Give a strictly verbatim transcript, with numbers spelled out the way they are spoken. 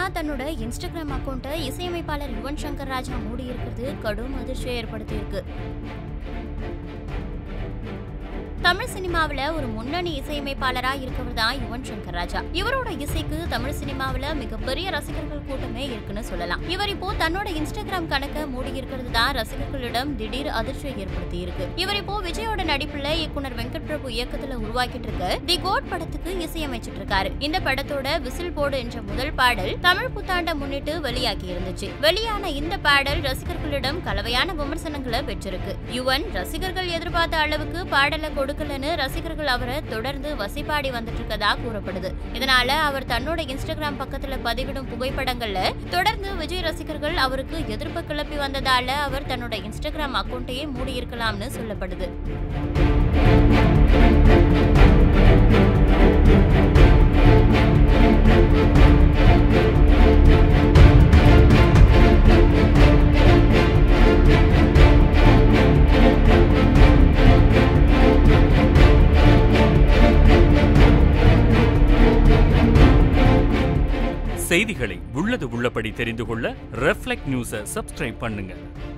தன்னோட இன்ஸ்டாகிராம் அக்கௌண்ட்டை இசையமைப்பாளர் யுவன் சங்கர் ராஜா மூடி இருக்கிறது கடும் அதிர்ச்சியை ஏற்படுத்தியிருக்கு. தமிழ் சினிமாவில ஒரு முன்னணி இசையமைப்பாளரா இருக்கவர் தான் யுவன் சங்கர் ராஜா. இவரோட இசைக்கு தமிழ் சினிமாவில மிகப்பெரிய ரசிகர்கள் கூட்டமே இருக்குன்னு சொல்லலாம். இவர் இப்போ தன்னோட இன்ஸ்டாகிராம் கணக்கை மூடி இருக்கிறது தான் ரசிகர்களிடம் திடீர் அதிர்ச்சியை ஏற்படுத்தி இருக்கு. இவர் இப்போ விஜயோட நடிப்புல இயக்குனர் வெங்கட் பிரபு இயக்கத்துல உருவாக்கிட்டு இருக்க தி கோட் படத்துக்கு இசையமைச்சிட்டு இருக்காரு. இந்த படத்தோட விசில் போடு என்ற முதல் பாடல் தமிழ் புத்தாண்டை முன்னிட்டு வெளியாகி இருந்துச்சு. வெளியான இந்த பாடல் ரசிகர்களிடம் கலவையான விமர்சனங்களை பெற்றிருக்கு. யுவன் ரசிகர்கள் எதிர்பார்த்த அளவுக்கு பாடலை கொடுக்கலன்னு ரசிகர்கள் அவரை தொடர்ந்து வசிப்பாடி வந்துட்டு இருக்கதா கூறப்படுது. இதனால அவர் தன்னோட இன்ஸ்டாகிராம் பக்கத்துல பதிவிடும் புகைப்படங்கள்ல தொடர்ந்து விஜய் ரசிகர்கள் அவருக்கு எதிர்ப்பு கிளப்பி வந்ததால அவர் தன்னோட இன்ஸ்டாகிராம் அக்கௌண்ட்டையே மூடி இருக்கலாம்னு சொல்லப்படுது. செய்திகளை உள்ளது உள்ளபடி தெரிந்து கொள்ள ரெஃப்ளெக்ட் நியூஸை சப்ஸ்கிரைப் பண்ணுங்க.